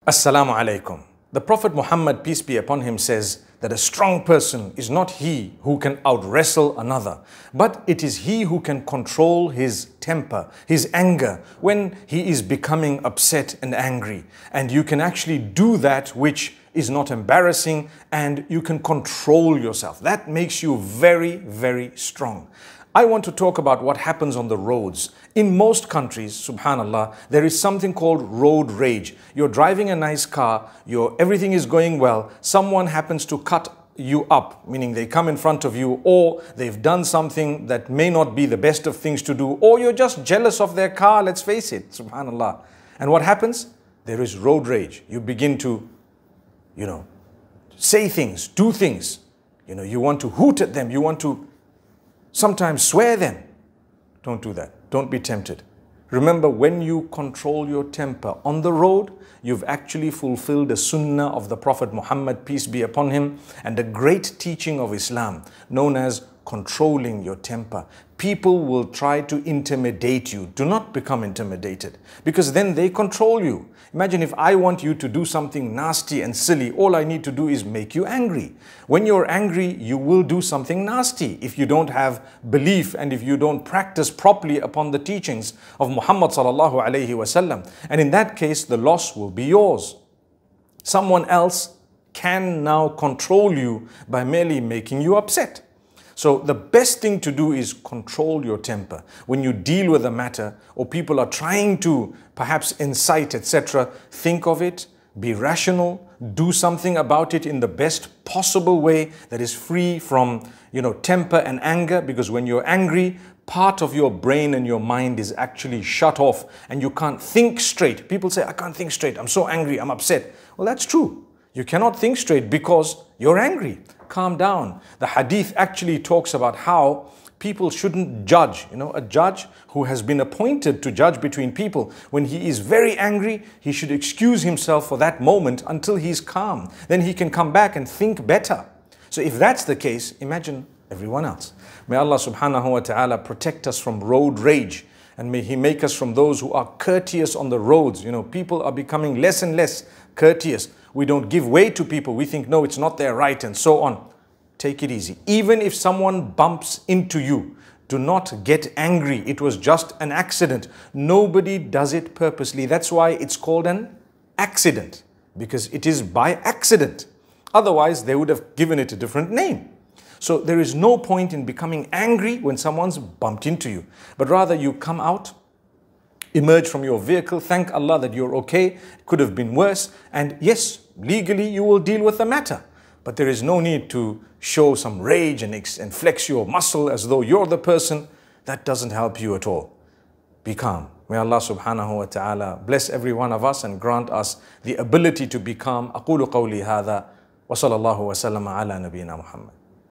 Assalamu alaikum. The Prophet Muhammad, peace be upon him, says that a strong person is not he who can out-wrestle another, but it is he who can control his temper, his anger, when he is becoming upset and angry. And you can actually do that which is not embarrassing, and you can control yourself. That makes you very, very strong. I want to talk about what happens on the roads. In most countries, subhanallah, there is something called road rage. You're driving a nice car, everything is going well, someone happens to cut you up, meaning they come in front of you, or they've done something that may not be the best of things to do, or you're just jealous of their car, let's face it, subhanallah. And what happens? There is road rage. You begin to, say things, do things. You want to hoot at them, you want to sometimes swear them. Don't do that. Don't be tempted. Remember, when you control your temper on the road, you've actually fulfilled the sunnah of the Prophet Muhammad, peace be upon him, and a great teaching of Islam known as controlling your temper. People will try to intimidate you. Do not become intimidated, because then they control you. Imagine if I want you to do something nasty and silly, all I need to do is make you angry. When you're angry, you will do something nasty if you don't have belief and if you don't practice properly upon the teachings of Muhammad sallallahu alaihi wasallam. And in that case, the loss will be yours. Someone else can now control you by merely making you upset. So the best thing to do is control your temper. When you deal with a matter or people are trying to perhaps incite, etc., think of it, be rational, do something about it in the best possible way that is free from, temper and anger, because when you're angry, part of your brain and your mind is actually shut off and you can't think straight. People say, I can't think straight, I'm so angry, I'm upset. Well, that's true. You cannot think straight because you're angry. Calm down. The hadith actually talks about how people shouldn't judge. A judge who has been appointed to judge between people, when he is very angry, he should excuse himself for that moment until he's calm. Then he can come back and think better. So if that's the case, imagine everyone else. May Allah subhanahu wa ta'ala protect us from road rage, and may He make us from those who are courteous on the roads. People are becoming less and less courteous. We don't give way to people. We think, no, it's not their right, and so on. Take it easy. Even if someone bumps into you, do not get angry. It was just an accident. Nobody does it purposely. That's why it's called an accident, because it is by accident. Otherwise, they would have given it a different name. So there is no point in becoming angry when someone's bumped into you, but rather you come out, emerge from your vehicle, thank Allah that you're okay, it could have been worse, and yes, legally you will deal with the matter. But there is no need to show some rage and flex your muscle as though you're the person. That doesn't help you at all. Be calm. May Allah subhanahu wa ta'ala bless every one of us and grant us the ability to be calm. أقول قولي هذا وصلى الله وسلم على نبينا محمد.